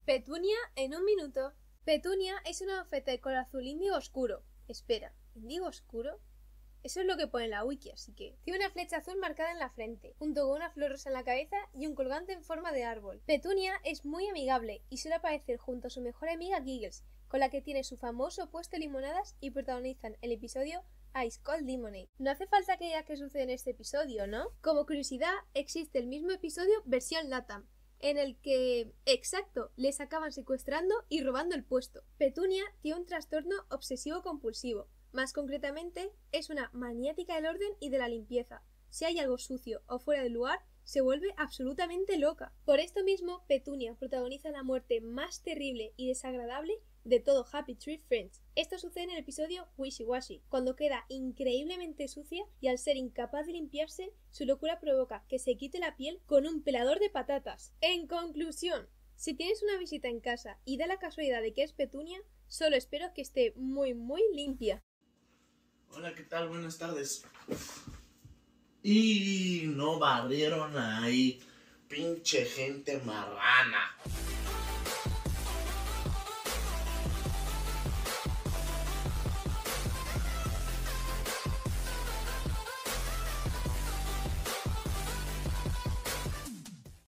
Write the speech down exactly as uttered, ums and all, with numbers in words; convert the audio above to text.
Petunia en un minuto. Petunia es una oferta de color azul índigo oscuro. Espera, ¿índigo oscuro? Eso es lo que pone en la wiki, así que... Tiene una flecha azul marcada en la frente, junto con una flor rosa en la cabeza y un colgante en forma de árbol. Petunia es muy amigable y suele aparecer junto a su mejor amiga Giggles, con la que tiene su famoso puesto de limonadas y protagonizan el episodio Ice Cold Lemonade. No hace falta que diga qué sucede en este episodio, ¿no? Como curiosidad, existe el mismo episodio versión LATAM, en el que, exacto, les acaban secuestrando y robando el puesto. Petunia tiene un trastorno obsesivo-compulsivo. Más concretamente, es una maniática del orden y de la limpieza. Si hay algo sucio o fuera de lugar, se vuelve absolutamente loca. Por esto mismo, Petunia protagoniza la muerte más terrible y desagradable de todo Happy Tree Friends. Esto sucede en el episodio Wishy Washy, cuando queda increíblemente sucia y al ser incapaz de limpiarse, su locura provoca que se quite la piel con un pelador de patatas. En conclusión, si tienes una visita en casa y da la casualidad de que es Petunia, solo espero que esté muy muy limpia. Hola, ¿qué tal? Buenas tardes. Y no barrieron ahí, pinche gente marrana.